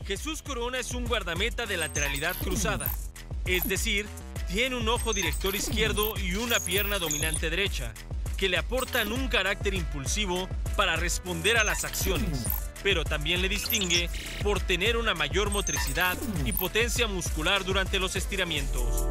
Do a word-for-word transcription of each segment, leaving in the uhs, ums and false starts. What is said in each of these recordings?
Jesús Corona es un guardameta de lateralidad cruzada, es decir, tiene un ojo director izquierdo y una pierna dominante derecha, que le aportan un carácter impulsivo para responder a las acciones, pero también le distingue por tener una mayor motricidad y potencia muscular durante los estiramientos.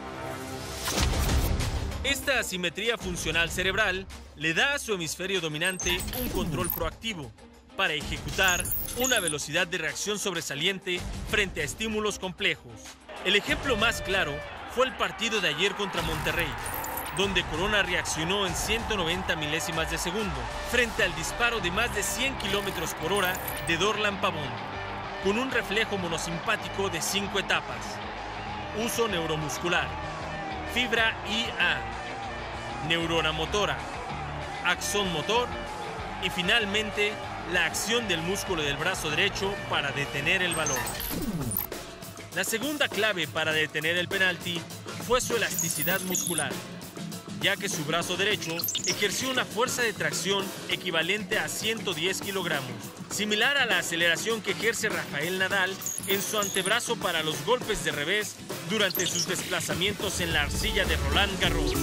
Esta asimetría funcional cerebral le da a su hemisferio dominante un control proactivo para ejecutar una velocidad de reacción sobresaliente frente a estímulos complejos. El ejemplo más claro fue el partido de ayer contra Monterrey, donde Corona reaccionó en ciento noventa milésimas de segundo frente al disparo de más de cien kilómetros por hora de Dorlan Pavón, con un reflejo monosimpático de cinco etapas: uso neuromuscular, fibra I A, neurona motora, axón motor y finalmente la acción del músculo del brazo derecho para detener el balón. La segunda clave para detener el penalti fue su elasticidad muscular, ya que su brazo derecho ejerció una fuerza de tracción equivalente a ciento diez kilogramos, similar a la aceleración que ejerce Rafael Nadal en su antebrazo para los golpes de revés durante sus desplazamientos en la arcilla de Roland Garros.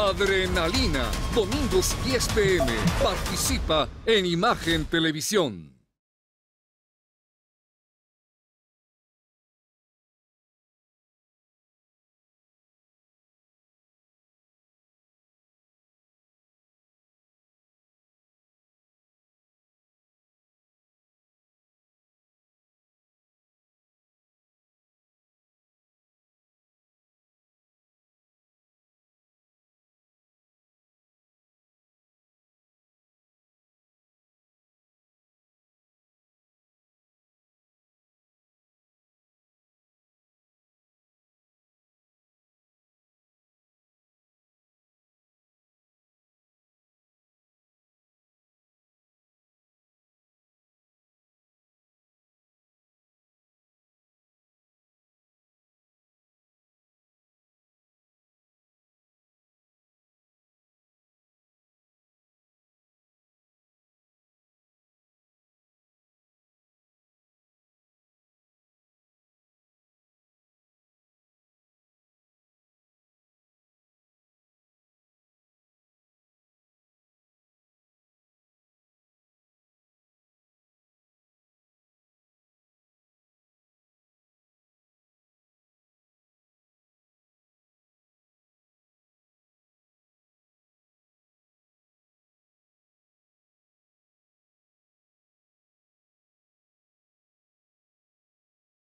Adrenalina, domingos diez p m Participa en Imagen Televisión.